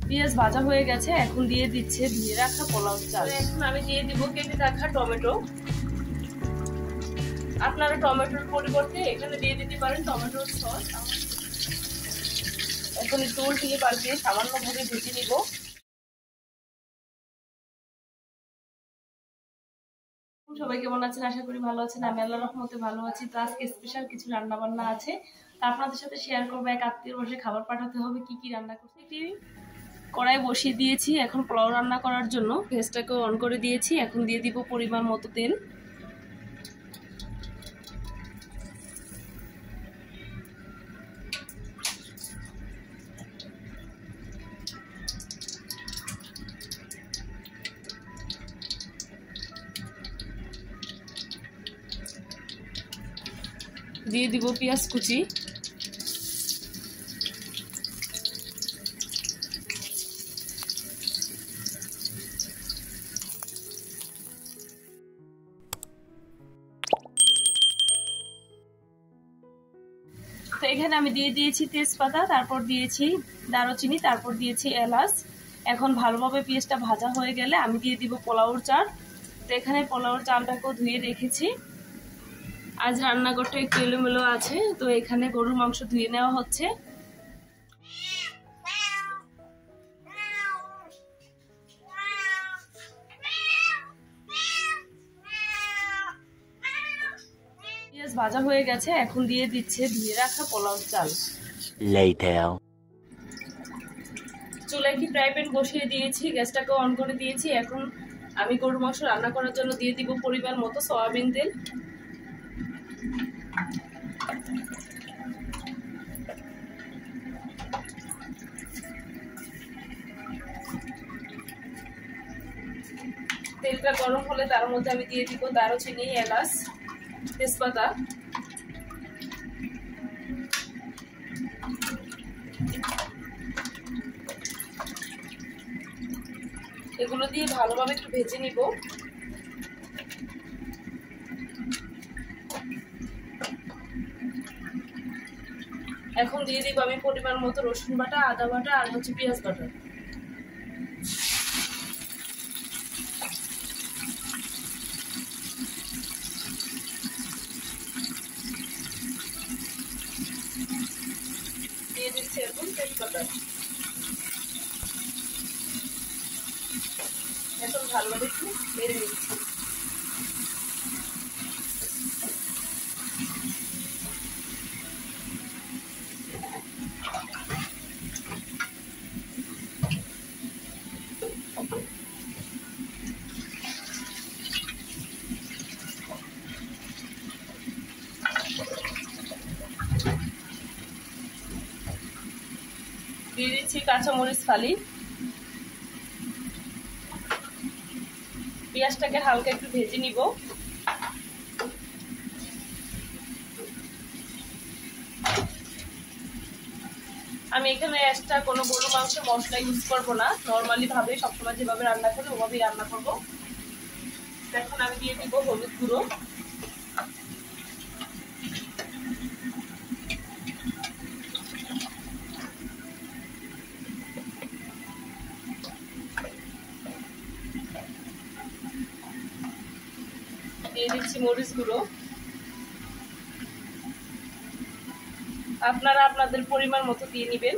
পেঁয়াজ ভাজা হয়ে গেছে, এখন দিয়ে দিচ্ছে ধুয়ে রাখা পোলাও চাল। এখন আমি দিয়ে দিব কেটে রাখা টমেটো। আপনারা টমেটোর পরিবর্তে এখানে দিয়ে দিতে পারেন টমেটোর সস। এখন একটু উল্টিয়ে পাল্টিয়ে সামান্যভাবে ভেজে নিব। সবাই কেমন আছেন? আশা করি ভালো আছেন। আমি আল্লাহর রহমতে ভালো আছি। তো আজকে স্পেশাল কিছু রান্না বান্না আছে, তা আপনাদের সাথে শেয়ার করবো। এক আত্মীয় বসে খাবার পাঠাতে হবে, কি কি রান্না করছি। কড়াই বসিয়ে দিয়েছি এখন পোলাও রান্না করার জন্য। গ্যাসটাকে অন করে দিয়েছি। এখন দিয়ে দিব পরিমাণ মতো তেল। দিয়ে দিব পেঁয়াজ কুচি। তো এখানে আমি দিয়ে দিয়েছি তেজপাতা, তারপর দিয়েছি দারুচিনি, তারপর দিয়েছি এলাচ। এখন ভালোভাবে পেঁয়াজটা ভাজা হয়ে গেলে আমি দিয়ে দিব পোলাওর চাল। তো এখানে পোলাওর চালটাকেও ধুয়ে রেখেছি। আজ রান্নাঘরটা একটু এলোমেলো আছে, তো এখানে গরুর মাংস ধুয়ে নেওয়া হচ্ছে। পেঁয়াজ ভাজা হয়ে গেছে, এখন দিয়ে দিচ্ছে ধুয়ে রাখা পোলাওর চাল। চুলায় কি ফ্রাই প্যান বসিয়ে দিয়েছি, গ্যাসটাকে অন করে দিয়েছি। এখন আমি গরুর মাংস রান্না করার জন্য দিয়ে দিব পরিমাণ মতো সয়াবিন তেল। তেলটা গরম হলে তার মধ্যে আমি দিয়ে দিব দারুচিনি, এলাচ, তেজপাতা। এগুলো দিয়ে ভালোভাবে একটু ভেজে নিব। এখন দিয়ে দিব আমি পরিমাণ মতো রসুন বাটা, আদা বাটা আর হচ্ছে পেঁয়াজ বাটা। দিয়ে দিচ্ছি এখন তেজপাতা। এখন ভালোভাবে একটু নেড়ে নিচ্ছি। দিয়ে দিচ্ছি কাঁচামরিচ ফালি। পেঁয়াজটাকে হালকা একটু ভেজে নিব। আমি এখানে এক্সট্রা কোনো গরু মাংস মশলা ইউজ করবো না, নর্মালি ভাবে সবসময় যেভাবে রান্না করি ওভাবেই রান্না করবো। এখন আমি দিয়ে দিব হলুদ গুঁড়ো, দিয়ে দিচ্ছি মরিচ গুঁড়ো। আপনারা আপনাদের পরিমাণ মতো দিয়ে নেবেন।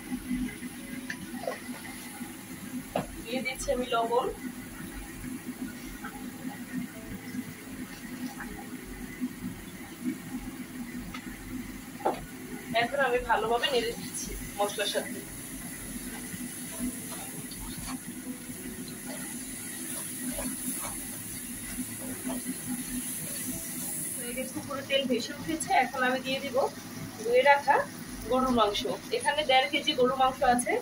দিয়ে দিচ্ছি আমি লবণ। এখন আমি ভালোভাবে নেড়ে দিচ্ছি মশলার সাথে। পুরো তেল ভেসে উঠেছে। এখন আমি দিয়ে দিব ধুয়ে রাখা গরুর মাংস। এখানে 1.5 কেজি গরুর মাংস আছে।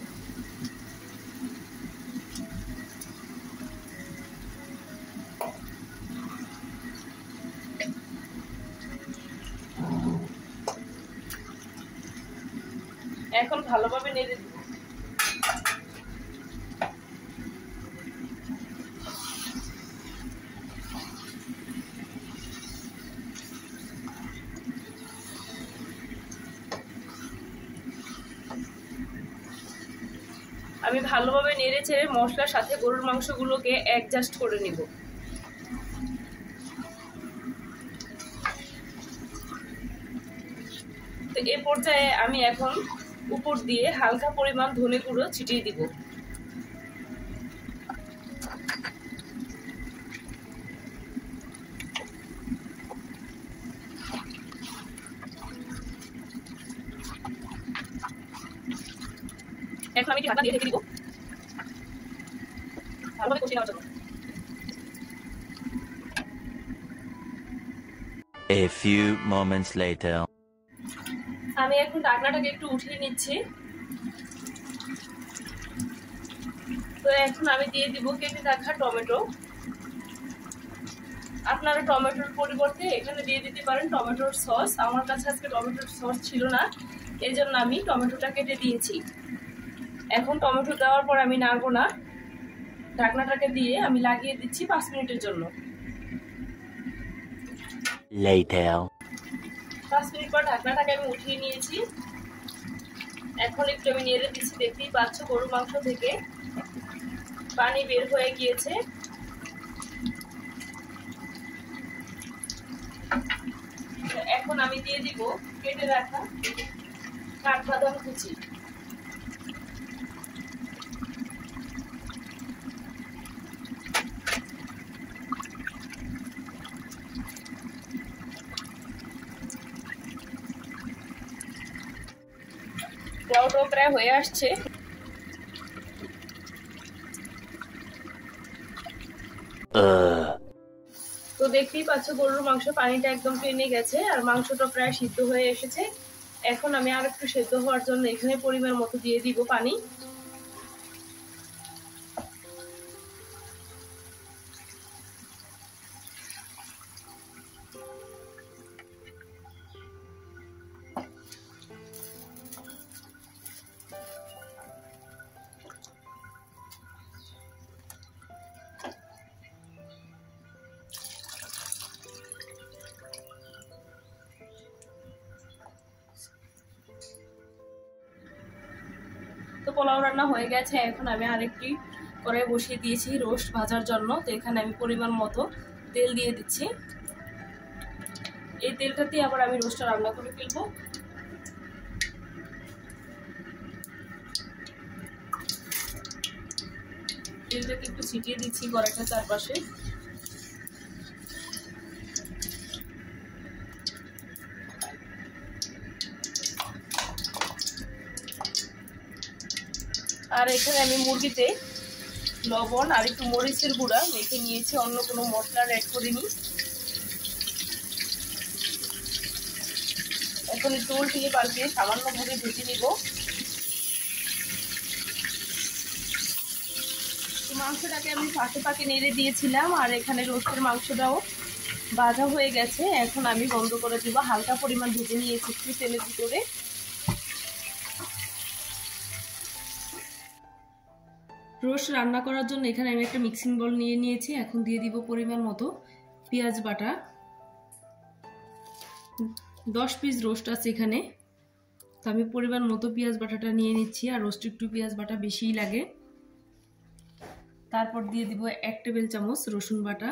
এখন ভালোভাবে নেড়ে দিব। আমি ভালোভাবে নেড়ে চেড়ে মশলার সাথে গরুর মাংসগুলোকে অ্যাডজাস্ট করে নিব। তো এই পর্যায়ে আমি এখন উপর দিয়ে হালকা পরিমাণ ধনে গুঁড়ো ছিটিয়ে দিব। এখন আমি ঢাকা দিয়ে ঢেকে দিব ভালোভাবে কষিয়ে নেওয়ার জন্য। A few moments later. আমি এখন ঢাকনাটাকে একটু উঠিয়ে নিচ্ছি। তো এখন আমি দিয়ে দিব কেটে রাখা টমেটো। আপনারা টমেটোর পরিবর্তে এখানে দিয়ে দিতে পারেন টমেটোর সস। আমার কাছে আজকে টমেটোর সস ছিল না, এই জন্য আমি টমেটোটা কেটে দিয়েছি। এখন টমেটো দেওয়ার পর আমি নাড়বো না, ঢাকনাটাকে দিয়ে আমি লাগিয়ে দিচ্ছি 5 মিনিটের জন্য। Later. 5 মিনিট পর ঢাকনাটাকে আমি উঠিয়ে নিয়েছি। এখন একটু আমি নেড়ে দিচ্ছি। দেখতেই পাচ্ছ গরুর মাংস থেকে পানি বের হয়ে গিয়েছে। এখন আমি দিয়ে দিব কেটে রাখা কাঠবাদাম কুচি। পোলাওটাও প্রায় হয়ে আসছে। তো দেখতেই পাচ্ছ গরুর মাংস পানিটা একদম টেনে গেছে আর মাংসটা প্রায় সিদ্ধ হয়ে এসেছে। এখন আমি আর একটু সেদ্ধ হওয়ার জন্য এখানে পরিমাণ মতো দিয়ে দিব পানি। তো পোলাও রান্না হয়ে গেছে। এখন আমি আরেকটি কড়াই বসিয়ে দিয়েছি রোস্ট ভাজার জন্য। তো এখানে আমি পরিমাণ মতো তেল দিয়ে দিচ্ছি। এই তেলটাতেই আবার আমি রোস্টটা রান্না করে ফেলবো। তেলটাকে একটু ছিটিয়ে দিচ্ছি কড়াইটার চারপাশে। আর এখানে আমি মুরগিতে লবণ আর একটু মরিচের গুঁড়া মেখে নিয়েছি, অন্য কোনো মশলা অ্যাড করিনি। এখন একটু উল্টিয়ে পাল্টিয়ে সামান্য ভাবে ভেজে নিব। মাংসটাকে আমি ফাঁকে ফাঁকে নেড়ে দিয়েছিলাম আর এখানে রোস্টের মাংসটাও ভাজা হয়ে গেছে। এখন আমি বন্ধ করে দিব। হালকা পরিমাণ ভেজে নিয়েছি একটু তেলের ভিতরে। রোস্ট রান্না করার জন্য এখানে আমি একটা মিক্সিং বোল নিয়ে নিয়েছি। এখন দিয়ে দিব পরিমাণ মতো পেঁয়াজ বাটা। 10 পিস রোস্ট আছে এখানে, তো আমি পরিমাণ মতো পেঁয়াজ বাটাটা নিয়ে নিচ্ছি। আর রোস্ট একটু পেঁয়াজ বাটা বেশিই লাগে। তারপর দিয়ে দিব 1 টেবিল চামচ রসুন বাটা,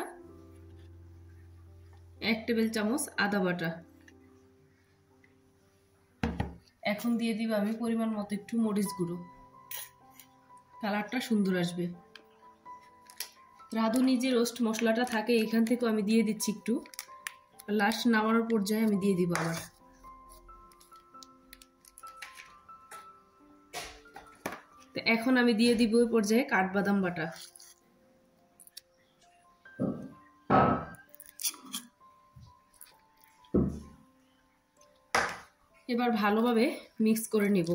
1 টেবিল চামচ আদা বাটা। এখন দিয়ে দিব আমি পরিমাণ মতো একটু মরিচ গুঁড়ো, কালারটা সুন্দর আসবে। রাঁধুনি যে রোস্ট মশলাটা থাকে এখান থেকেও আমি দিয়ে দিচ্ছি একটু। লাস্ট নামানোর পর্যায়ে আমি দিয়ে দিব আবার। তো এখন আমি দিয়ে দিব ওই পর্যায়ে কাঠবাদাম বাটা। এবার ভালোভাবে মিক্স করে নিব।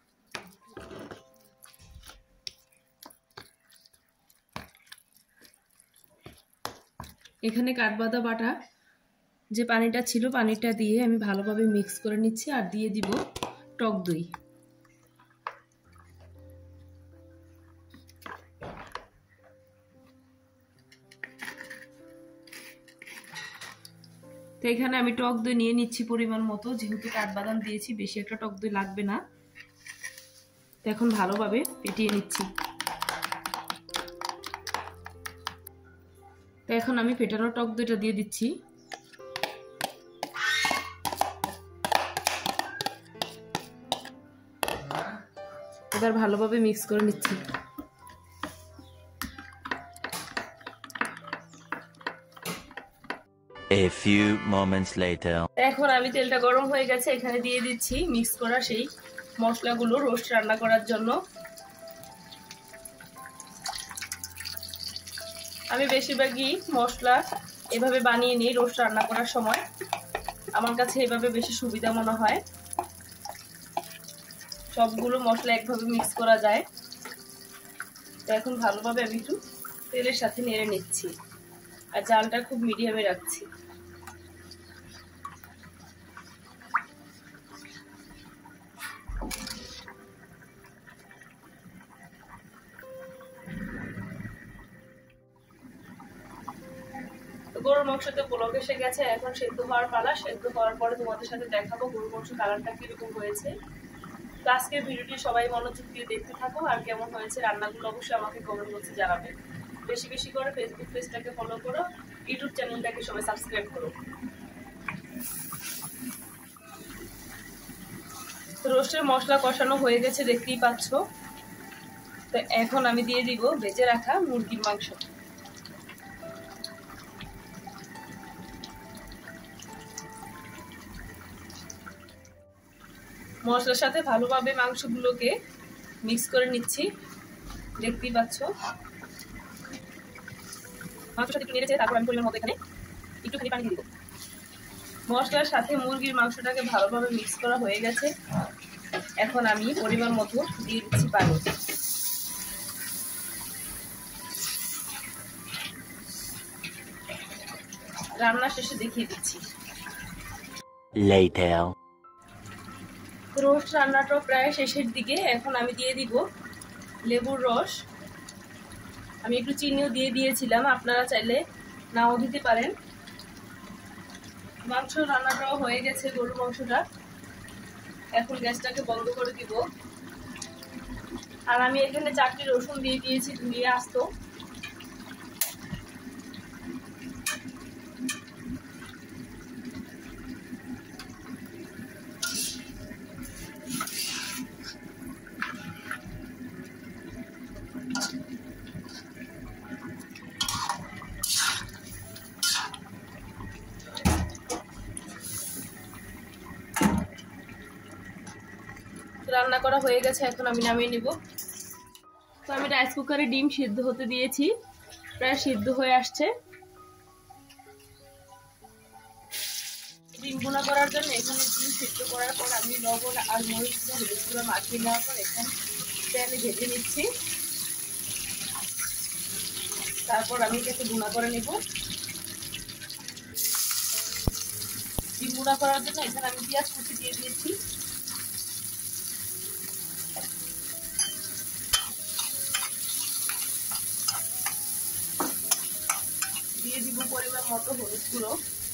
এখানে কাঠবাদাম বাটা যে পানিটা ছিল পানিটা দিয়ে আমি ভালোভাবে মিক্স করে নিচ্ছি। আর দিয়ে দিব টক দই। তো এখানে আমি টক দই নিয়ে নিচ্ছি পরিমাণ মতো, যেহেতু কাঠবাদাম দিয়েছি বেশি একটা টক দই লাগবে না। তো এখন ভালোভাবে ফেটিয়ে নিচ্ছি। তো এখন আমি ফেটানো টক দইটা দিয়ে দিচ্ছি। এবার ভালোভাবে মিক্স করে নিচ্ছি। A few moments later. এখন আমি তেলটা গরম হয়ে গেছে, এখানে দিয়ে দিচ্ছি মিক্স করা সেই মশলাগুলো রোস্ট রান্না করার জন্য। আমি বেশিরভাগই মশলা এভাবে বানিয়ে নিই রোস্ট রান্না করার সময়, আমার কাছে এভাবে বেশি সুবিধা মনে হয়। সবগুলো মশলা একভাবে মিক্স করা যায়। তো এখন ভালোভাবে আমি একটু তেলের সাথে নেড়ে নিচ্ছি, আর জালটা খুব মিডিয়ামে রাখছি। গরুর মাংসতে পোলক এসে গেছে, এখন সেদ্ধ হওয়ার পালা। সেদ্ধ হওয়ার পরে তোমাদের সাথে দেখাবো গরুর মাংস কালারটা কিরকম হয়েছে। তো আজকের ভিডিওটি সবাই মনোযোগ দিয়ে দেখতে থাকো, আর কেমন হয়েছে রান্নাগুলো অবশ্যই আমাকে কমেন্ট বক্সে জানাবে। বেশি বেশি করে ফেসবুক পেজটাকে ফলো করো, ইউটিউব চ্যানেলটাকে সবাই সাবস্ক্রাইব করো। রোস্টের মশলা কষানো হয়ে গেছে, দেখতেই পাচ্ছ। তো এখন আমি দিয়ে দিব ভেজে রাখা মুরগির মাংস। মশলার সাথে ভালোভাবে মাংসগুলোকে মিক্স করে নিচ্ছি, দেখতেই পাচ্ছ। মাংসের সাথে একটু নেড়েছে, তারপর আমি পরিমাণ মতো এখানে একটুখানি পানি দিয়ে দিব। মশলার সাথে মুরগির মাংসটাকে ভালোভাবে মিক্স করা হয়ে গেছে, এখন আমি পরিমাণ মতো দিয়ে দিচ্ছি পানি। রান্না শেষে দেখিয়ে দিচ্ছি। Later. রোস্ট রান্নাটা প্রায় শেষের দিকে, এখন আমি দিয়ে দিব লেবুর রস। আমি একটু চিনিও দিয়ে দিয়েছিলাম, আপনারা চাইলে নাও দিতে পারেন। মাংস রান্নাটাও হয়ে গেছে, গরুর মাংসটা। এখন গ্যাসটাকে বন্ধ করে দিব। আর আমি এখানে 4টি রসুন দিয়ে দিয়েছি ধুয়ে আস্ত। রান্না করা হয়ে গেছে, এখন আমি নামিয়ে নিব। তো আমি রাইস কুকারে ডিম সিদ্ধ হতে দিয়েছি, প্রায় সিদ্ধ হয়ে আসছে। ডিম ভুনা করার জন্য এখানে ডিম সিদ্ধ করার পর আমি লবণ আর মরিচ হলুদ গুঁড়ো মাখিয়ে নেওয়ার পর এখানে প্যানে ভেজে নিচ্ছি। তারপর আমি এটাকে ভুনা করে নেব। ডিম ভুনা করার জন্য এখানে আমি পেঁয়াজ কুচি দিয়ে দিয়েছি। দিয়ে দিব পরিমাণ মতো হলুদ গুঁড়ো।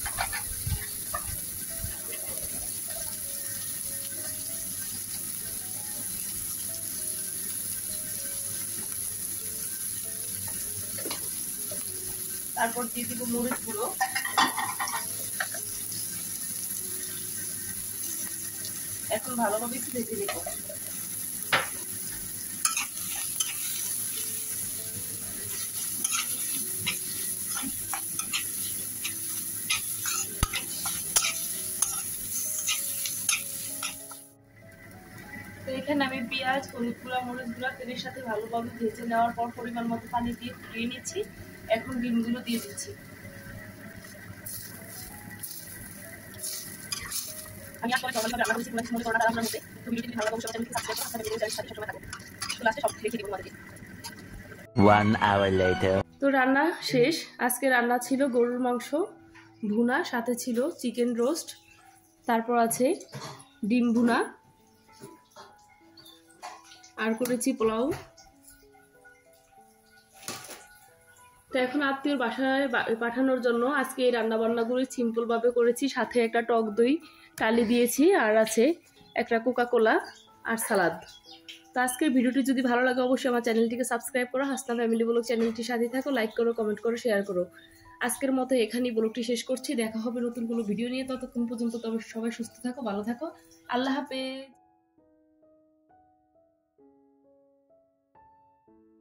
তারপর দিয়ে দিব মরিচ গুঁড়ো। এখন ভালোভাবে একটু ভেজে নেব। তো এখানে আমি পেঁয়াজ, হলুদ গুঁড়া, মরিচ গুঁড়া তেলের সাথে ভালোভাবে ভেজে নেওয়ার পর পরিমাণ মতো পানি দিয়ে ফুটিয়ে নিচ্ছি। এখন ডিমগুলো দিয়ে দিচ্ছি। আমি আসলে সকালবেলা রান্না করেছি, মনে করোনা রান্নার মধ্যে। তো ভিডিওটি ভালো লাগলে অবশ্যই সাবস্ক্রাইব করুন, আপনাদের ভিডিও সাথে সবসময় থাকুন। তো লাস্টে সব দেখিয়ে দিব তোমাদেরকে। 1 hour later. তো রান্না শেষ। আজকে রান্না ছিল গরুর মাংস ভুনা, সাথে ছিল চিকেন রোস্ট, তারপর আছে ডিম ভুনা, আর করেছি পোলাও। তো এখন আত্মীয়র বাসায় পাঠানোর জন্য আজকে এই রান্নাবান্নাগুলি সিম্পলভাবে করেছি। সাথে একটা টক দই কালি দিয়েছি, আর আছে একটা কোকা কোলা আর সালাদ। তো আজকের ভিডিওটি যদি ভালো লাগে অবশ্যই আমার চ্যানেলটিকে সাবস্ক্রাইব করো, হাসনা ফ্যামিলি ব্লগ চ্যানেলটির সাথে থাকো, লাইক করো, কমেন্ট করো, শেয়ার করো। আজকের মতো এখানেই ব্লগটি শেষ করছি। দেখা হবে নতুন কোনো ভিডিও নিয়ে। ততক্ষণ পর্যন্ত তবে সবাই সুস্থ থাকো, ভালো থাকো। আল্লাহ হাফেজ।